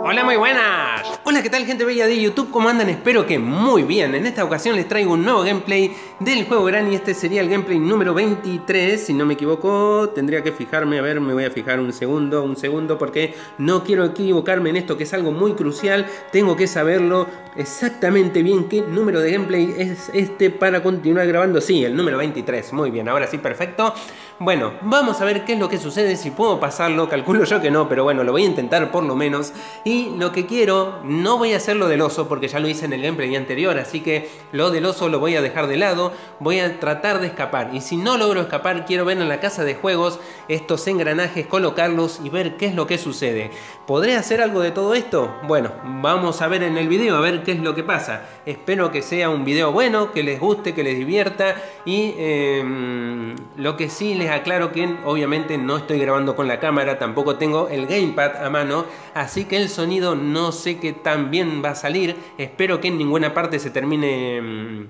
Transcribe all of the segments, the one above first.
Hola, muy buenas. Hola, ¿qué tal, gente bella de YouTube? ¿Cómo andan? Espero que muy bien. En esta ocasión les traigo un nuevo gameplay del juego Granny. Este sería el gameplay número 23, si no me equivoco. Tendría que fijarme, a ver, me voy a fijar un segundo, porque no quiero equivocarme en esto, que es algo muy crucial. Tengo que saberlo exactamente bien qué número de gameplay es este para continuar grabando. Sí, el número 23. Muy bien, ahora sí, perfecto. Bueno, vamos a ver qué es lo que sucede, si puedo pasarlo. Calculo yo que no, pero bueno, lo voy a intentar por lo menos. Y lo que quiero, no voy a hacer lo del oso porque ya lo hice en el gameplay anterior, así que lo del oso lo voy a dejar de lado. Voy a tratar de escapar, y si no logro escapar, quiero ver en la casa de juegos estos engranajes, colocarlos y ver qué es lo que sucede. ¿Podré hacer algo de todo esto? Bueno, vamos a ver en el video, a ver qué es lo que pasa. Espero que sea un video bueno, que les guste, que les divierta. Y lo que sí les aclaro, que obviamente no estoy grabando con la cámara, tampoco tengo el gamepad a mano, así que el sonido no sé qué tan bien va a salir. Espero que en ninguna parte se termine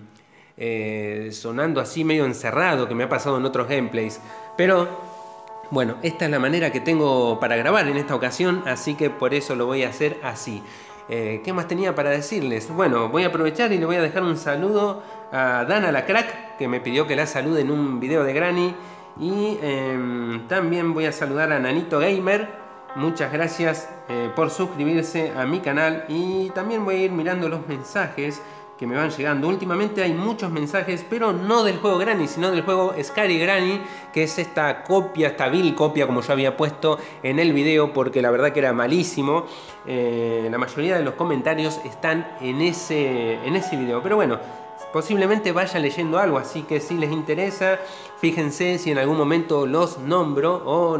sonando así medio encerrado, que me ha pasado en otros gameplays. Pero bueno, esta es la manera que tengo para grabar en esta ocasión, así que por eso lo voy a hacer así. ¿Qué más tenía para decirles? Bueno, voy a aprovechar y le voy a dejar un saludo a Dana la Crack, que me pidió que la salude en un video de Granny. Y también voy a saludar a Nanito Gamer. Muchas gracias por suscribirse a mi canal. Y también voy a ir mirando los mensajes que me van llegando. Últimamente hay muchos mensajes, pero no del juego Granny, sino del juego Scary Granny, que es esta copia, esta vil copia, como yo había puesto en el video, porque la verdad que era malísimo. La mayoría de los comentarios están en ese video, pero bueno, posiblemente vaya leyendo algo, así que si les interesa, fíjense si en algún momento los nombro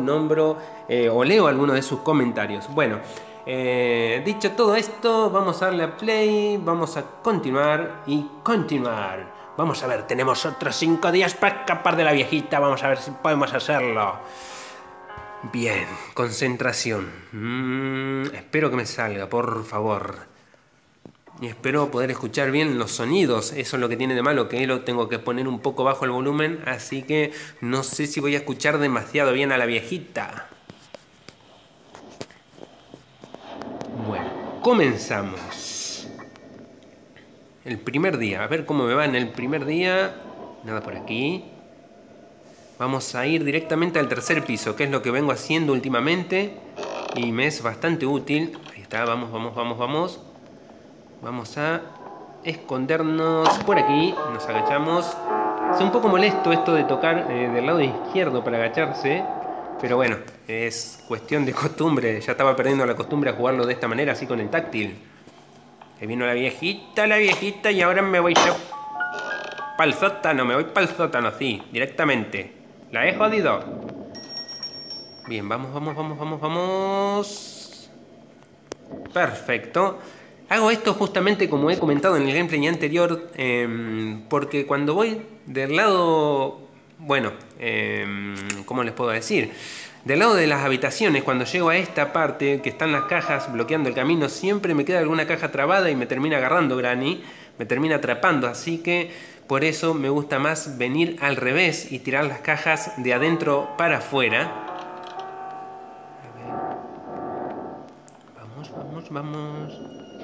o leo alguno de sus comentarios. Bueno, dicho todo esto, vamos a darle a play, vamos a continuar y continuar. Vamos a ver, tenemos otros 5 días para escapar de la viejita, vamos a ver si podemos hacerlo. Bien, concentración. Espero que me salga, por favor. Y espero poder escuchar bien los sonidos. Eso es lo que tiene de malo, que lo tengo que poner un poco bajo el volumen, así que no sé si voy a escuchar demasiado bien a la viejita. Bueno, comenzamos. El primer día, a ver cómo me va en el primer día. Nada por aquí. Vamos a ir directamente al tercer piso, que es lo que vengo haciendo últimamente y me es bastante útil. Ahí está, vamos. Vamos a escondernos por aquí, nos agachamos. Es un poco molesto esto de tocar del lado izquierdo para agacharse, pero bueno, es cuestión de costumbre. Ya estaba perdiendo la costumbre a jugarlo de esta manera, así con el táctil. Ahí vino la viejita, y ahora me voy yo pa'l sótano, me voy pa'l sótano, sí, directamente. La he jodido. Bien, vamos. Perfecto. Hago esto justamente como he comentado en el gameplay anterior, porque cuando voy del lado, bueno, ¿cómo les puedo decir? Del lado de las habitaciones, cuando llego a esta parte que están las cajas bloqueando el camino, siempre me queda alguna caja trabada y me termina agarrando Granny, me termina atrapando, así que por eso me gusta más venir al revés y tirar las cajas de adentro para afuera. Vamos.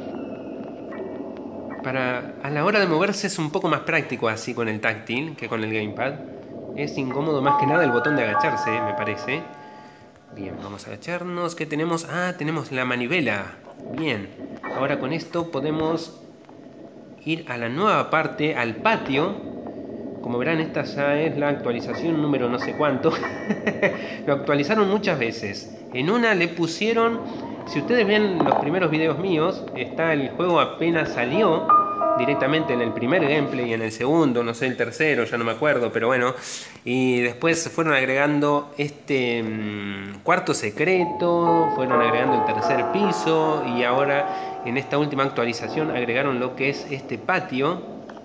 A la hora de moverse es un poco más práctico así con el táctil que con el gamepad. Es incómodo más que nada el botón de agacharse, me parece. Bien, vamos a agacharnos. ¿Qué tenemos? Ah, tenemos la manivela. Bien, ahora con esto podemos ir a la nueva parte, al patio. Como verán, esta ya es la actualización número no sé cuánto. Lo actualizaron muchas veces. En una le pusieron... Si ustedes ven los primeros videos míos, está el juego apenas salió directamente en el primer gameplay y en el segundo, no sé, el tercero, ya no me acuerdo, pero bueno. Y después se fueron agregando este cuarto secreto, fueron agregando el tercer piso y ahora en esta última actualización agregaron lo que es este patio.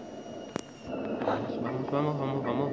Vamos.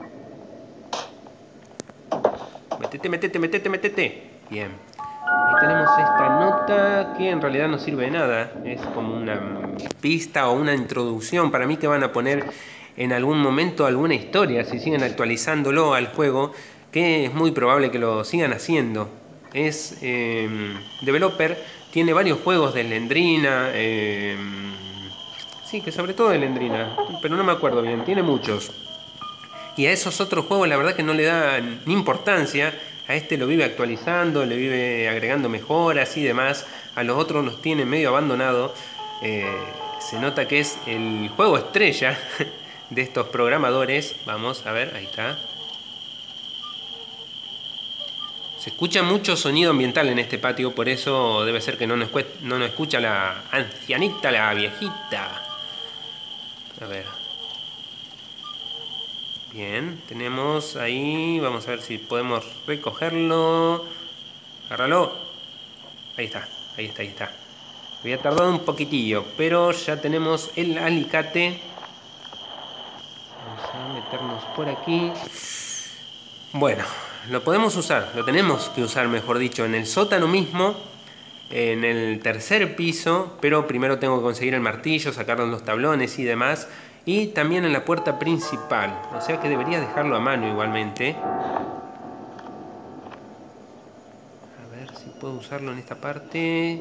Métete. Bien. Ahí tenemos esta nota que en realidad no sirve de nada. Es como una pista o una introducción. Para mí que van a poner en algún momento alguna historia. Si siguen actualizándolo al juego. Que es muy probable que lo sigan haciendo. es developer, tiene varios juegos de Lendrina, sí, que sobre todo de Lendrina, pero no me acuerdo bien, tiene muchos. Y a esos otros juegos la verdad que no le da ni importancia. A este lo vive actualizando, le vive agregando mejoras y demás. A los otros los tiene medio abandonado. Se nota que es el juego estrella de estos programadores. Vamos a ver, ahí está. Se escucha mucho sonido ambiental en este patio, por eso debe ser que no nos escucha la ancianita, la viejita. A ver. Bien, tenemos ahí, vamos a ver si podemos recogerlo. Agárralo. Ahí está, ahí está, ahí está. Había tardado un poquitillo, pero ya tenemos el alicate. Vamos a meternos por aquí. Bueno, lo podemos usar, lo tenemos que usar, mejor dicho, en el sótano mismo, en el tercer piso, pero primero tengo que conseguir el martillo, sacar los tablones y demás. Y también en la puerta principal, o sea que debería dejarlo a mano igualmente. A ver si puedo usarlo en esta parte.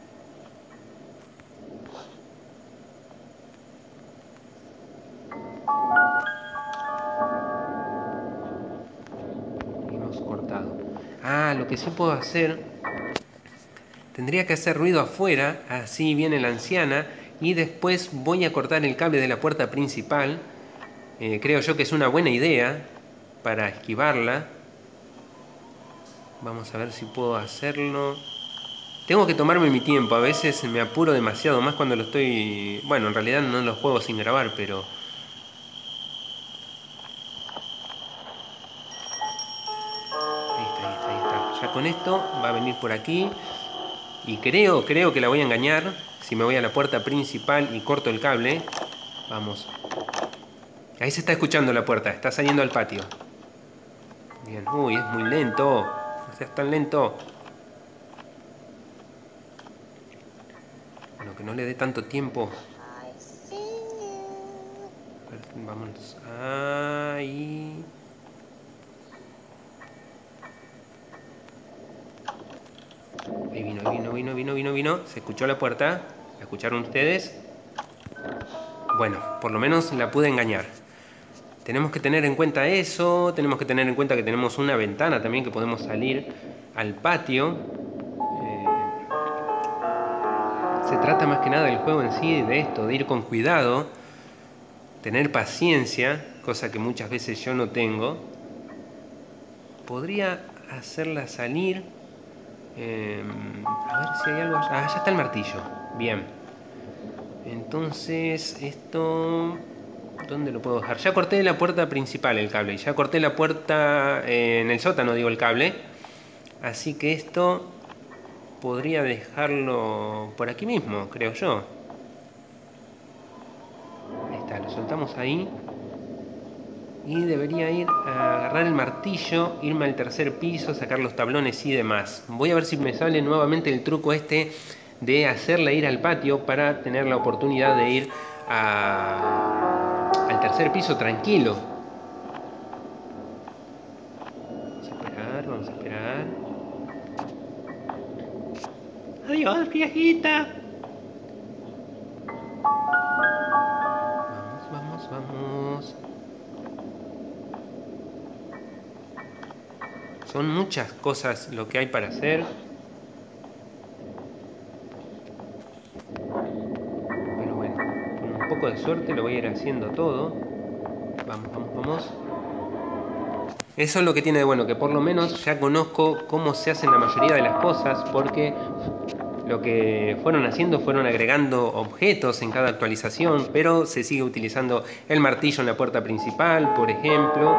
Hemos cortado. Ah, lo que sí puedo hacer, tendría que hacer ruido afuera, así viene la anciana. Y después voy a cortar el cable de la puerta principal. Creo yo que es una buena idea para esquivarla. Vamos a ver si puedo hacerlo. Tengo que tomarme mi tiempo. A veces me apuro demasiado, más cuando lo estoy... Bueno, en realidad no lo juego sin grabar, pero... Ahí está, ahí está, ahí está. Ya con esto va a venir por aquí. Y creo que la voy a engañar. Si me voy a la puerta principal y corto el cable. Vamos. Ahí se está escuchando la puerta. Está saliendo al patio. Bien. Uy, es muy lento. No seas tan lento. Bueno, que no le dé tanto tiempo. Vamos. Ahí. Ahí vino. Se escuchó la puerta. ¿La escucharon ustedes? Bueno, por lo menos la pude engañar. Tenemos que tener en cuenta eso. Tenemos que tener en cuenta que tenemos una ventana también que podemos salir al patio. Se trata más que nada del juego en sí, de esto, de ir con cuidado. Tener paciencia, cosa que muchas veces yo no tengo. Podría hacerla salir. A ver si hay algo allá. Ah, ya está el martillo. Bien. Entonces, esto... ¿Dónde lo puedo dejar? Ya corté la puerta principal el cable. Ya corté la puerta en el sótano, digo, el cable. Así que esto podría dejarlo por aquí mismo, creo yo. Ahí está, lo soltamos ahí. Y debería ir a agarrar el martillo, irme al tercer piso, sacar los tablones y demás. Voy a ver si me sale nuevamente el truco este de hacerle ir al patio para tener la oportunidad de ir al tercer piso tranquilo. Vamos a esperar. Adiós, viejita. Vamos. Son muchas cosas lo que hay para hacer. Pero bueno, con un poco de suerte lo voy a ir haciendo todo. Vamos. Eso es lo que tiene de bueno, que por lo menos ya conozco cómo se hacen la mayoría de las cosas, porque lo que fueron haciendo fueron agregando objetos en cada actualización, pero se sigue utilizando el martillo en la puerta principal, por ejemplo.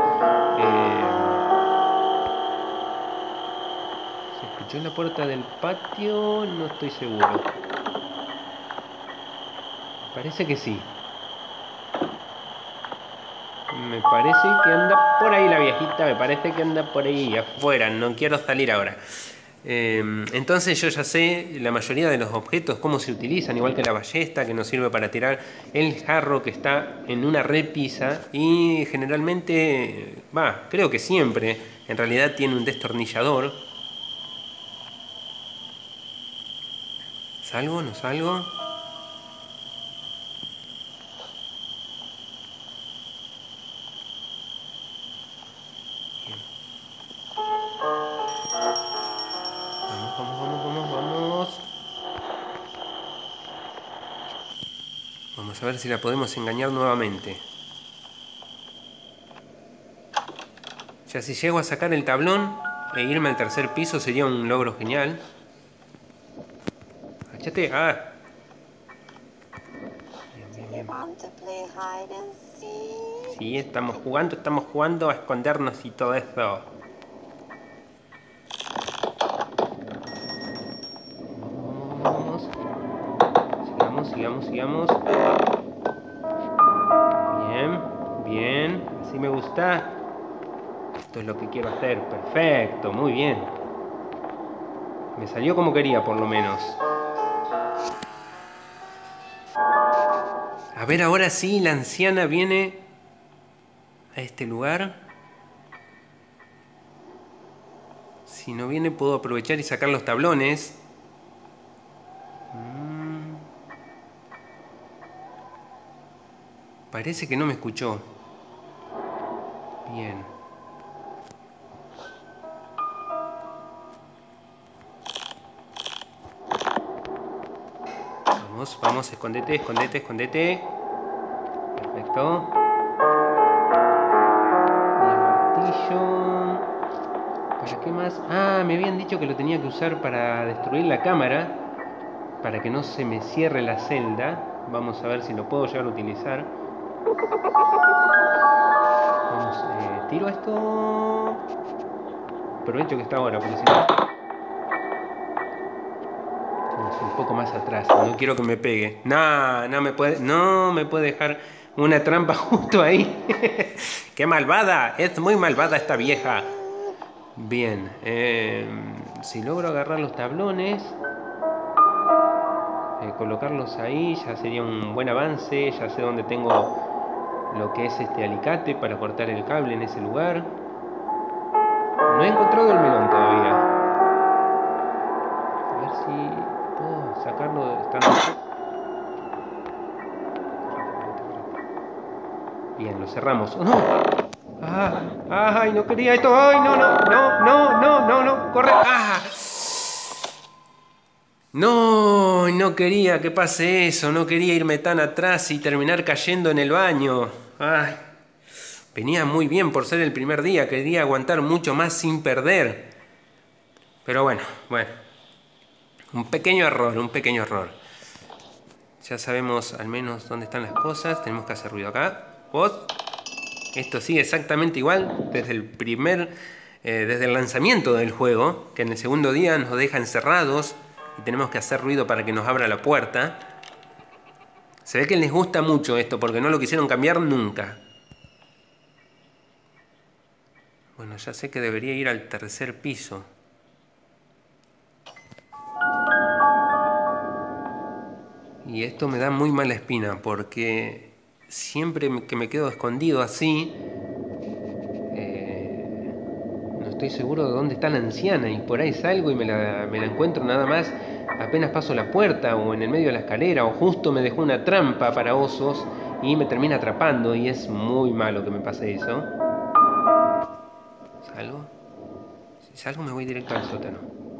¿Se escuchó en la puerta del patio? No estoy seguro. Parece que sí. Me parece que anda por ahí la viejita, me parece que anda por ahí afuera, no quiero salir ahora. Entonces yo ya sé la mayoría de los objetos, cómo se utilizan, igual que la ballesta que nos sirve para tirar el jarro que está en una repisa y generalmente, creo que siempre, en realidad tiene un destornillador. ¿Salgo? ¿No salgo? Vamos. Vamos a ver si la podemos engañar nuevamente. Ya si llego a sacar el tablón e irme al tercer piso sería un logro genial. Agachate. Ah. Bien. Sí, estamos jugando a escondernos y todo eso. Vamos. Sigamos. Bien. Así me gusta. Esto es lo que quiero hacer. Perfecto, muy bien. Me salió como quería, por lo menos. A ver, ahora sí, la anciana viene a este lugar. Si no viene, puedo aprovechar y sacar los tablones. Parece que no me escuchó. Bien. Vamos, escondete. Perfecto. Y el martillo. ¿Para qué más? Ah, me habían dicho que lo tenía que usar para destruir la cámara. Para que no se me cierre la celda. Vamos a ver si lo puedo llegar a utilizar. Vamos, tiro esto. Aprovecho que está ahora, porque si no... Vamos un poco más atrás. No quiero que me pegue. No me puede dejar una trampa justo ahí. ¡Qué malvada! Es muy malvada esta vieja. Bien. Si logro agarrar los tablones... colocarlos ahí ya sería un buen avance. Ya sé dónde tengo lo que es este alicate para cortar el cable en ese lugar. No he encontrado el melón todavía. A ver si puedo sacarlo estando... Bien, lo cerramos. ¡Oh, no! ¡Ay, no quería esto! ¡Ay, no! ¡Corre! ¡Ah! No quería que pase eso. No quería irme tan atrás y terminar cayendo en el baño. ¡Ay! Venía muy bien por ser el primer día. Quería aguantar mucho más sin perder. Pero bueno. Un pequeño error. Ya sabemos al menos dónde están las cosas. Tenemos que hacer ruido acá. ¿Vos? Esto sigue exactamente igual desde el lanzamiento del juego. Que en el segundo día nos deja encerrados. Y tenemos que hacer ruido para que nos abra la puerta. Se ve que les gusta mucho esto porque no lo quisieron cambiar nunca. Bueno, ya sé que debería ir al tercer piso. Y esto me da muy mala espina porque siempre que me quedo escondido así, no estoy seguro de dónde está la anciana y por ahí salgo y me la encuentro nada más apenas paso la puerta o en el medio de la escalera o justo me dejó una trampa para osos y me termina atrapando y es muy malo que me pase eso. ¿Salgo? Si salgo me voy directo al sótano.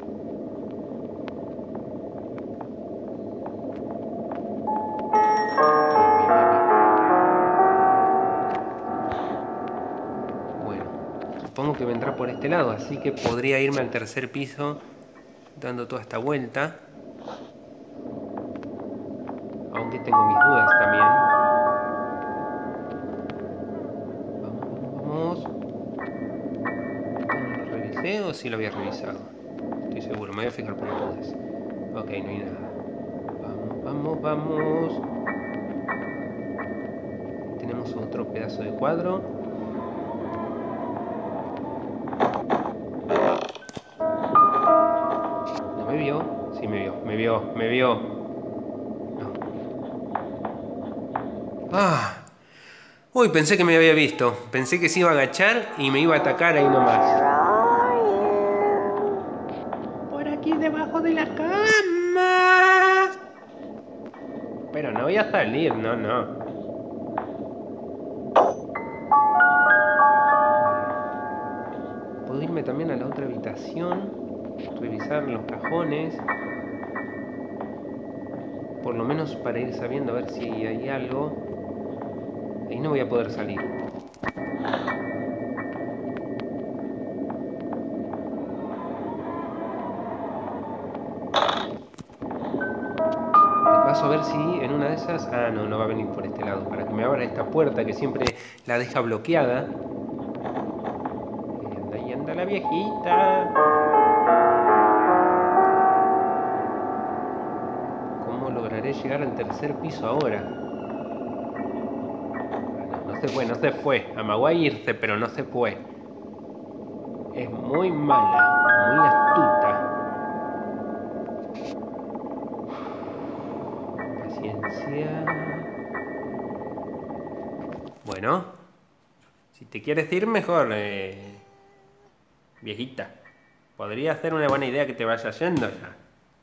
Supongo que vendrá por este lado, así que podría irme al tercer piso dando toda esta vuelta. Aunque tengo mis dudas también. Vamos. ¿No lo revisé o sí lo había revisado? Estoy seguro, me voy a fijar por las dudas. Ok, no hay nada. Vamos. Tenemos otro pedazo de cuadro. ¿Me vio? Sí, me vio. No. Uy, pensé que me había visto. Pensé que se iba a agachar y me iba a atacar ahí nomás. Por aquí debajo de la cama. Pero no voy a salir, no. Puedo irme también a la otra habitación, revisar los cajones, por lo menos para ir sabiendo a ver si hay algo. Ahí no voy a poder salir. Paso a ver si en una de esas... Ah, no va a venir por este lado. Para que me abra esta puerta que siempre la deja bloqueada. Ahí anda la viejita. ¿Cómo lograré llegar al tercer piso ahora? No se fue. Amagó a irse, pero no se fue. Es muy mala, muy astuta. Paciencia. Bueno, si te quieres ir mejor, viejita. Podría ser una buena idea que te vayas yendo ya.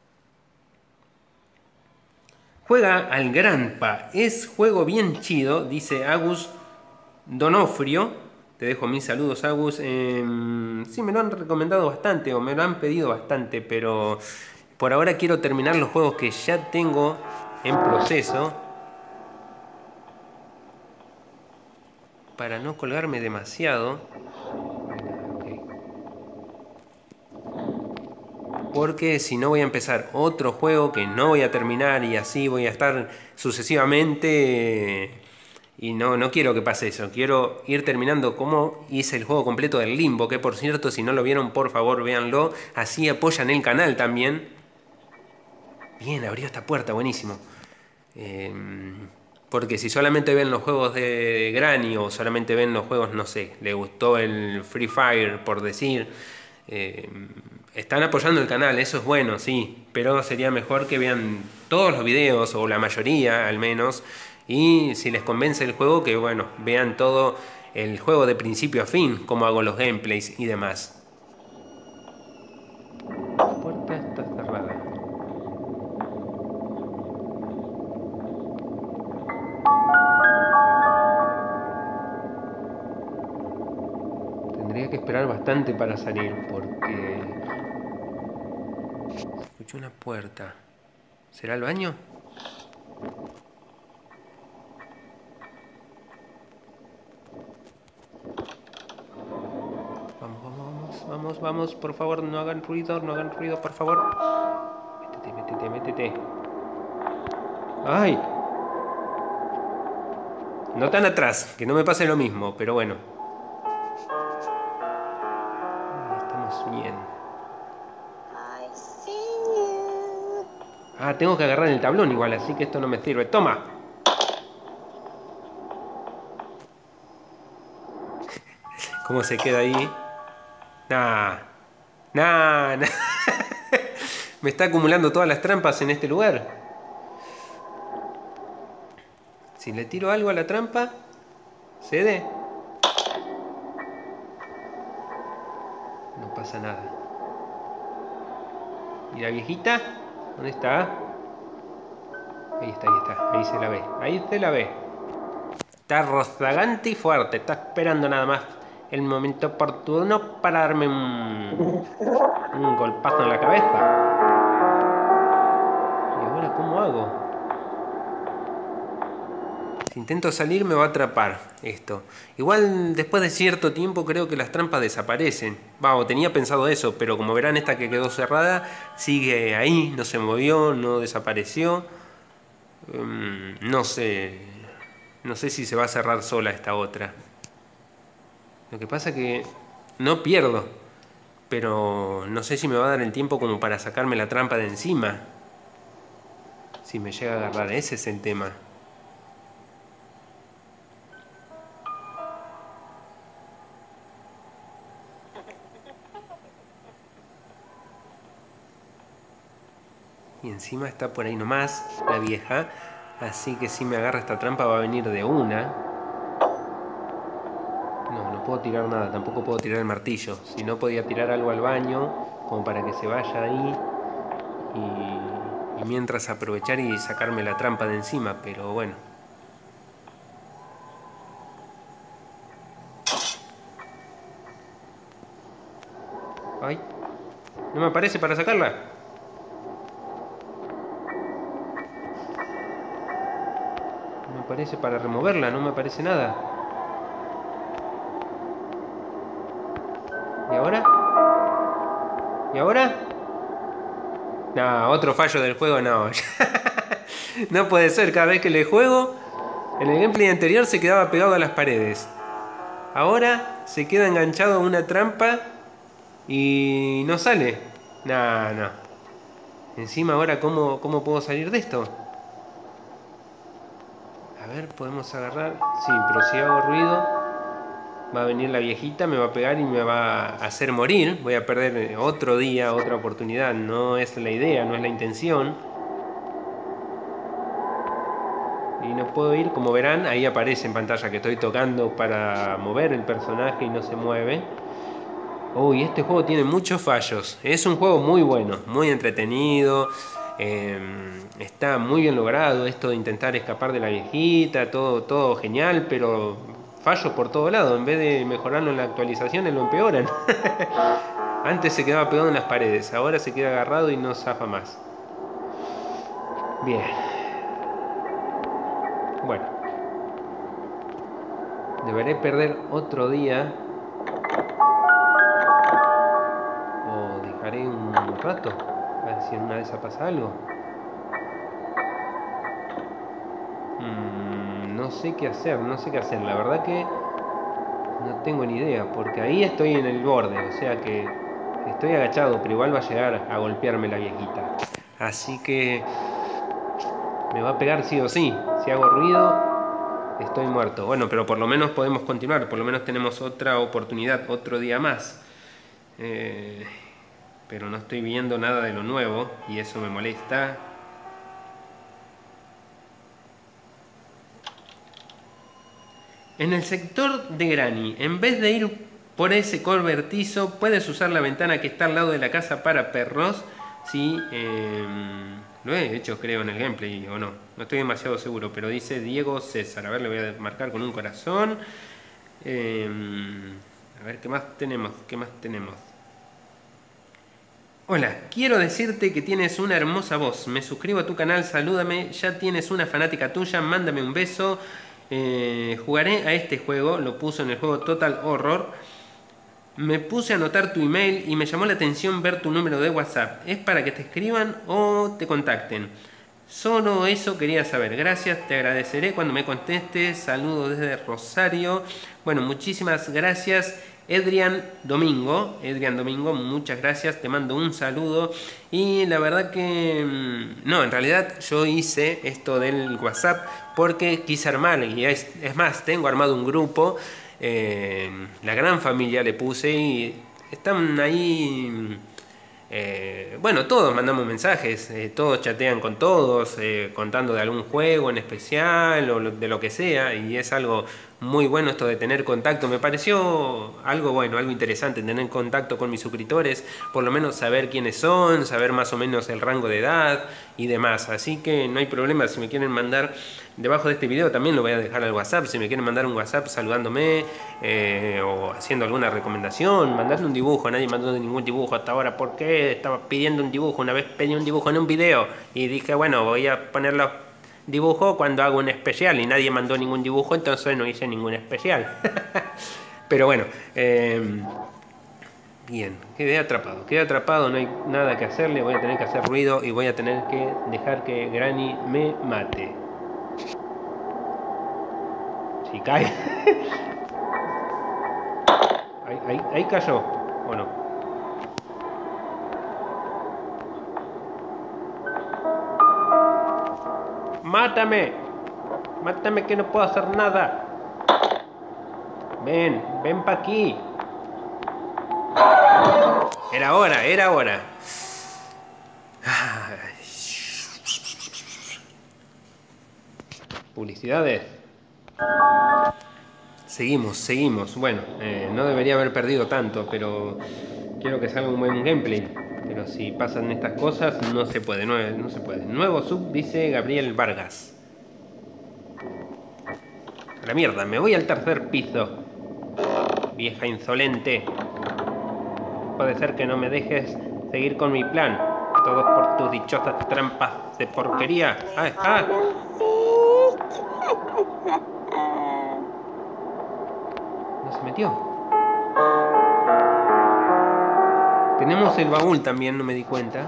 Juega al Granpa. Es juego bien chido, dice Agus Donofrio. Te dejo mis saludos, Agus. Sí, me lo han recomendado bastante o me lo han pedido bastante, pero por ahora quiero terminar los juegos que ya tengo en proceso para no colgarme demasiado. Porque si no voy a empezar otro juego que no voy a terminar y así voy a estar sucesivamente. Y no quiero que pase eso. Quiero ir terminando como hice el juego completo del Limbo. Que por cierto, si no lo vieron, por favor, véanlo. Así apoyan el canal también. Bien, abrió esta puerta, buenísimo. Porque si solamente ven los juegos de Granny o solamente ven los juegos, no sé, le gustó el Free Fire, por decir... están apoyando el canal, eso es bueno, sí, pero sería mejor que vean todos los videos, o la mayoría al menos, y si les convence el juego, que bueno, vean todo el juego de principio a fin, cómo hago los gameplays y demás. La puerta está cerrada. Tendría que esperar bastante para salir, porque... escucho una puerta. ¿Será el baño? Vamos, por favor, no hagan ruido, por favor. Métete. ¡Ay! No tan atrás, que no me pase lo mismo, pero bueno. Estamos bien. Ah, tengo que agarrar el tablón igual, así que esto no me sirve. ¡Toma! ¿Cómo se queda ahí? Nah. Me está acumulando todas las trampas en este lugar. Si le tiro algo a la trampa, cede. No pasa nada. ¿Y la viejita? ¿Dónde está? Ahí está. Ahí se la ve. Está rozagante y fuerte. Está esperando nada más el momento oportuno para darme un golpazo en la cabeza. ¿Y ahora cómo hago? Si intento salir me va a atrapar esto. Igual después de cierto tiempo creo que las trampas desaparecen. Tenía pensado eso, pero como verán esta que quedó cerrada sigue ahí, no se movió, no desapareció. No sé si se va a cerrar sola esta otra. Lo que pasa que no pierdo, pero no sé si me va a dar el tiempo como para sacarme la trampa de encima. Si me llega a agarrar, ese es el tema. Y encima está por ahí nomás la vieja, así que si me agarra esta trampa va a venir de una. No puedo tirar nada, tampoco puedo tirar el martillo. Si no, podía tirar algo al baño como para que se vaya ahí y mientras aprovechar y sacarme la trampa de encima, pero bueno. Ay, no me aparece para sacarla. No me aparece para removerla, no me aparece nada. ¿Y ahora? ¿Y ahora? No, otro fallo del juego, no. No puede ser, cada vez que le juego, en el gameplay anterior se quedaba pegado a las paredes. Ahora se queda enganchado a una trampa y no sale. No, no. Encima ahora, ¿cómo puedo salir de esto? A ver, podemos agarrar. Sí, pero si hago ruido, va a venir la viejita, me va a pegar y me va a hacer morir. Voy a perder otro día, otra oportunidad. No es la idea, no es la intención. Y no puedo ir, como verán, ahí aparece en pantalla que estoy tocando para mover el personaje y no se mueve. Uy, este juego tiene muchos fallos. Es un juego muy bueno, muy entretenido. Está muy bien logrado esto de intentar escapar de la viejita, todo genial, pero fallos por todo lado. En vez de mejorarlo en la actualización, lo empeoran. Antes se quedaba pegado en las paredes, ahora se queda agarrado y no zafa más. Bien. Bueno. Deberé perder otro día. O dejaré un rato. A ver si en una de esas pasa algo. No sé qué hacer, no sé qué hacer. La verdad que no tengo ni idea. Porque ahí estoy en el borde. O sea que estoy agachado, pero igual va a llegar a golpearme la viejita. Así que me va a pegar sí o sí. Si hago ruido, estoy muerto. Bueno, pero por lo menos podemos continuar. Por lo menos tenemos otra oportunidad, otro día más. Pero no estoy viendo nada de lo nuevo y eso me molesta. En el sector de Granny, en vez de ir por ese cobertizo, puedes usar la ventana que está al lado de la casa para perros. Sí, lo he hecho creo en el gameplay o no. No estoy demasiado seguro, pero dice Diego César. A ver, le voy a marcar con un corazón. A ver, ¿qué más tenemos? ¿Qué más tenemos? Hola, quiero decirte que tienes una hermosa voz. Me suscribo a tu canal, salúdame. Ya tienes una fanática tuya, mándame un beso. Jugaré a este juego, lo puso en el juego Total Horror. Me puse a anotar tu email y me llamó la atención ver tu número de WhatsApp. ¿Es para que te escriban o te contacten? Solo eso quería saber. Gracias, te agradeceré cuando me contestes. Saludos desde Rosario. Bueno, muchísimas gracias. Edrian Domingo, muchas gracias, te mando un saludo. Y la verdad que no, en realidad yo hice esto del WhatsApp porque quise armar, y es más, tengo armado un grupo, la gran familia le puse y están ahí. Bueno, todos mandamos mensajes, todos chatean con todos, contando de algún juego en especial o de lo que sea, y es algo muy bueno esto de tener contacto. Me pareció algo bueno, algo interesante tener contacto con mis suscriptores, por lo menos saber quiénes son, saber más o menos el rango de edad y demás. Así que no hay problema, si me quieren mandar debajo de este video también lo voy a dejar al WhatsApp. Si me quieren mandar un WhatsApp saludándome o haciendo alguna recomendación, mandadme un dibujo. Nadie mandó ningún dibujo hasta ahora. ¿Por qué? Estaba pidiendo un dibujo. Una vez pedí un dibujo en un video y dije, bueno, voy a ponerlo dibujo cuando hago un especial, y nadie mandó ningún dibujo, entonces no hice ningún especial. Pero bueno, bien, quedé atrapado, no hay nada que hacerle. Voy a tener que hacer ruido y voy a tener que dejar que Granny me mate. Si cae. Ahí cayó, ¿o no? ¡Mátame! ¡Mátame que no puedo hacer nada! Ven pa' aquí. Era hora. Publicidades. Seguimos. Bueno, no debería haber perdido tanto, pero quiero que salga un buen gameplay. Pero si pasan estas cosas, no se puede. No se puede. Nuevo sub, dice Gabriel Vargas. A la mierda, me voy al tercer piso. Vieja insolente. Puede ser que no me dejes seguir con mi plan. Todo por tus dichosas trampas de porquería. ¡Ah! ¡Ah! ¿No se metió? Tenemos el baúl también, no me di cuenta.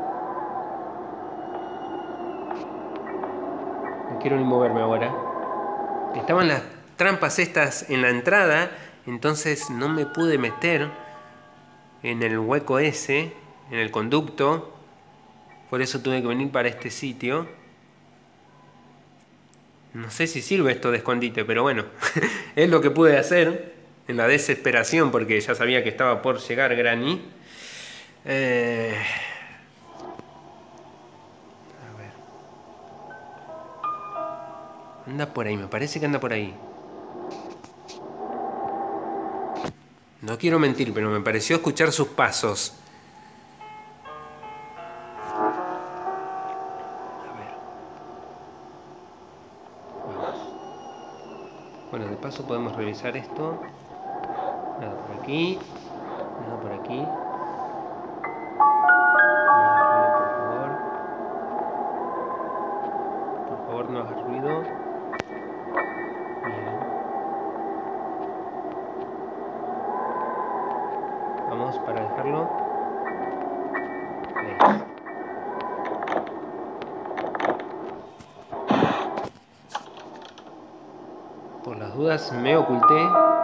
No quiero ni moverme ahora. Estaban las trampas estas en la entrada, entonces no me pude meter en el hueco ese, en el conducto. Por eso tuve que venir para este sitio. No sé si sirve esto de escondite, pero bueno, es lo que pude hacer en la desesperación porque ya sabía que estaba por llegar Granny. A ver. Anda por ahí, me parece que anda por ahí. No quiero mentir, pero me pareció escuchar sus pasos. A ver. Vamos. Bueno, de paso podemos revisar esto. Nada por aquí. Nada por aquí. Por favor, no hagas ruido. Bien. Vamos para dejarlo. Ahí. Por las dudas me oculté.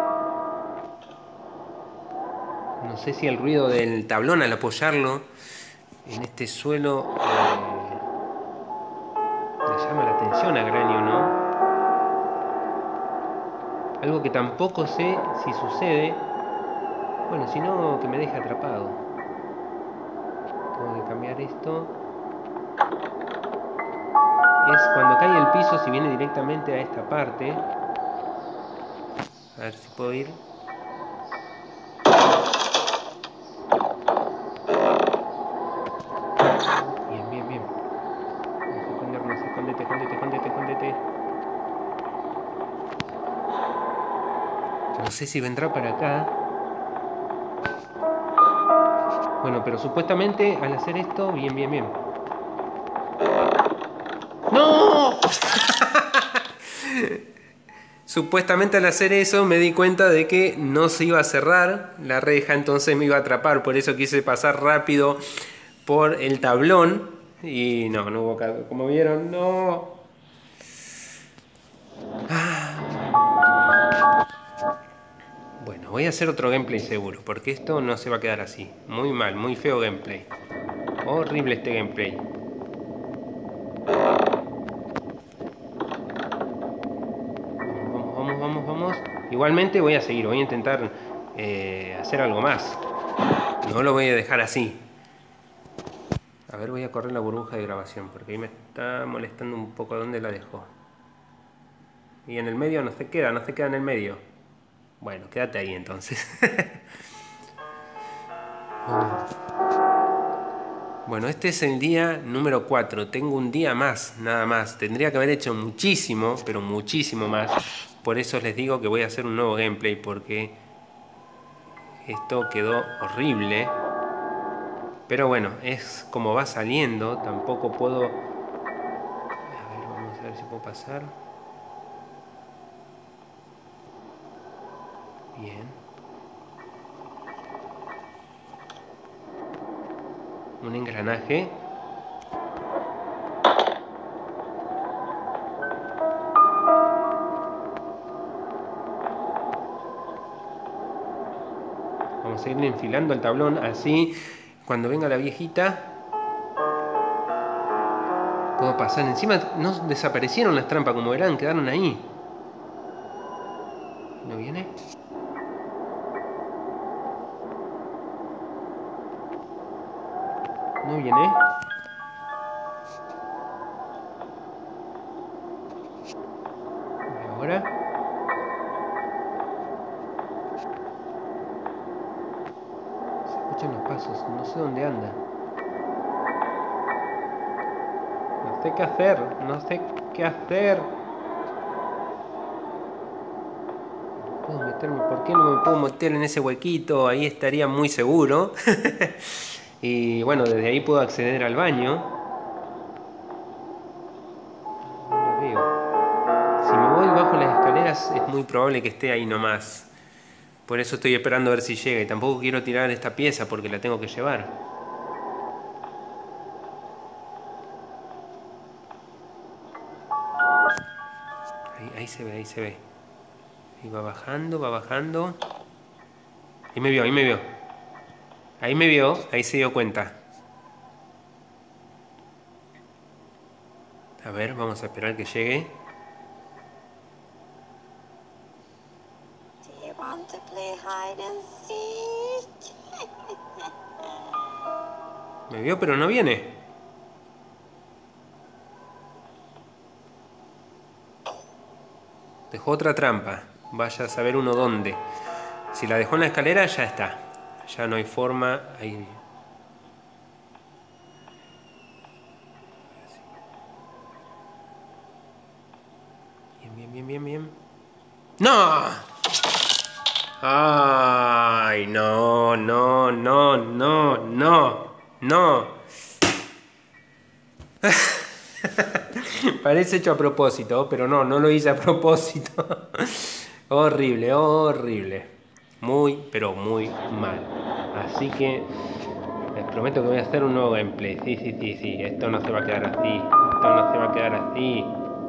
No sé si el ruido del tablón al apoyarlo en este suelo le llama la atención a Granny o no. Algo que tampoco sé si sucede. Bueno, si no, que me deje atrapado. Tengo que cambiar esto. Es cuando cae el piso, si viene directamente a esta parte. A ver si puedo ir. Bien, bien, bien. Vamos a escondernos. Escóndete, escóndete, escóndete, escóndete. No sé si vendrá para acá. Bueno, pero supuestamente al hacer esto... Bien, bien, bien. ¡No! Supuestamente al hacer eso me di cuenta de que no se iba a cerrar la reja, entonces me iba a atrapar. Por eso quise pasar rápido por el tablón. Y no hubo caso. Como vieron, no. Bueno, voy a hacer otro gameplay seguro, porque esto no se va a quedar así. Muy mal, muy feo gameplay. Horrible este gameplay. Vamos, vamos, vamos. Igualmente voy a seguir, voy a intentar hacer algo más. No lo voy a dejar así. A ver, voy a correr la burbuja de grabación, porque ahí me está molestando un poco dónde la dejo. Y en el medio no se queda en el medio. Bueno, quédate ahí entonces. Bueno, este es el día número 4. Tengo un día más, nada más. Tendría que haber hecho muchísimo, pero muchísimo más. Por eso les digo que voy a hacer un nuevo gameplay, porque esto quedó horrible. Pero bueno, es como va saliendo. Tampoco puedo... A ver, vamos a ver si puedo pasar. Bien. Un engranaje. Vamos a ir enfilando el tablón así. Cuando venga la viejita puedo pasar. Encima no desaparecieron las trampas, como verán, quedaron ahí. ¿No viene? ¿No viene? ¿Y ahora? ¿Se escucha sé dónde anda. No sé qué hacer. No sé qué hacer. No puedo meterme. ¿Por qué no me puedo meter en ese huequito? Ahí estaría muy seguro. Y bueno, desde ahí puedo acceder al baño. No lo veo. Si me voy bajo las escaleras es muy probable que esté ahí nomás. Por eso estoy esperando a ver si llega. Y tampoco quiero tirar esta pieza porque la tengo que llevar. Ahí se ve, ahí se ve. Y va bajando, va bajando. Ahí me vio, ahí me vio. Ahí me vio, ahí se dio cuenta. A ver, vamos a esperar que llegue. Do you want to play hide and seek? Me vio, pero no viene. Dejó otra trampa. Vaya a saber uno dónde. Si la dejó en la escalera, ya está. Ya no hay forma. Ahí. Bien. ¡No! ¡Ay! No. Parece hecho a propósito, pero no lo hice a propósito. Horrible. Muy, pero muy mal. Así que les prometo que voy a hacer un nuevo gameplay. Sí. Esto no se va a quedar así.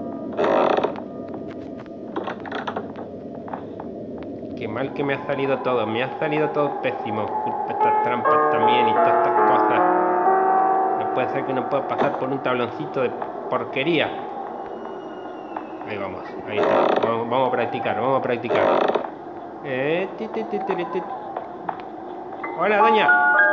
Qué mal que me ha salido todo. Me ha salido todo pésimo. Culpa estas trampas también y todas estas cosas. No puede ser que no pueda pasar por un tabloncito de porquería. Ahí vamos. Ahí está. Vamos a practicar. Hola, doña.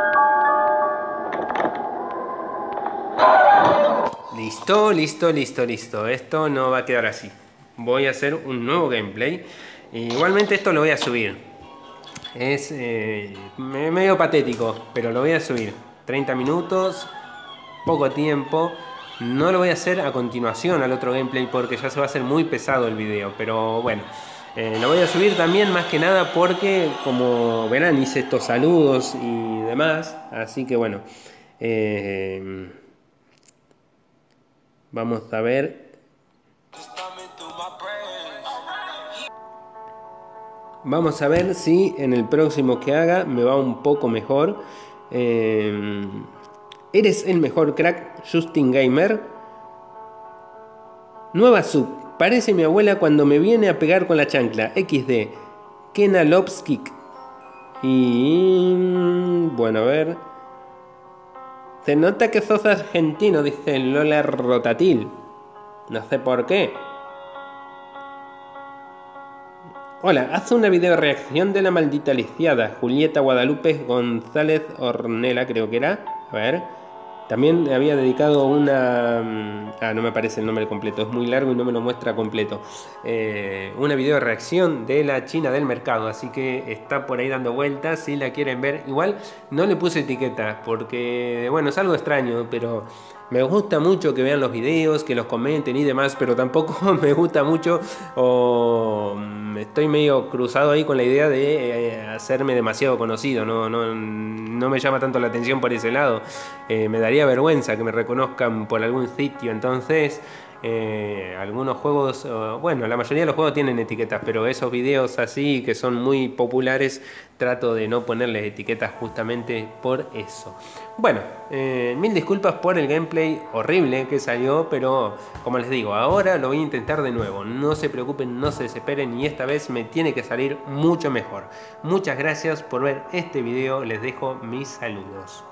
Listo. Esto no va a quedar así. Voy a hacer un nuevo gameplay. Igualmente esto lo voy a subir. Es medio patético, pero lo voy a subir. 30 minutos, poco tiempo. No lo voy a hacer a continuación al otro gameplay porque ya se va a hacer muy pesado el video. Pero bueno, lo voy a subir también más que nada porque, como verán, hice estos saludos y demás. Así que bueno, vamos a ver. Vamos a ver si en el próximo que haga me va un poco mejor. Eres el mejor crack, Justin Gamer. Nueva sub. Parece mi abuela cuando me viene a pegar con la chancla. XD. Kenalovskik. Y bueno, a ver. Se nota que sos argentino, dice Lola Rotatil. No sé por qué. Hola, haz una video reacción de la maldita lisiada. Julieta Guadalupe González Ornella, creo que era. A ver. También había dedicado una... no me aparece el nombre completo, es muy largo y no me lo muestra completo. Una video reacción de la China del mercado, así que está por ahí dando vueltas si la quieren ver. Igual no le puse etiqueta porque, bueno, es algo extraño, pero me gusta mucho que vean los videos, que los comenten y demás, pero tampoco me gusta mucho o estoy medio cruzado ahí con la idea de hacerme demasiado conocido. No me llama tanto la atención por ese lado. Me daría vergüenza que me reconozcan por algún sitio. Entonces algunos juegos, bueno, la mayoría de los juegos tienen etiquetas, pero esos videos así que son muy populares trato de no ponerles etiquetas justamente por eso. Bueno, mil disculpas por el gameplay horrible que salió, pero como les digo, ahora lo voy a intentar de nuevo. No se preocupen, no se desesperen y esta vez me tiene que salir mucho mejor. Muchas gracias por ver este video, les dejo mis saludos.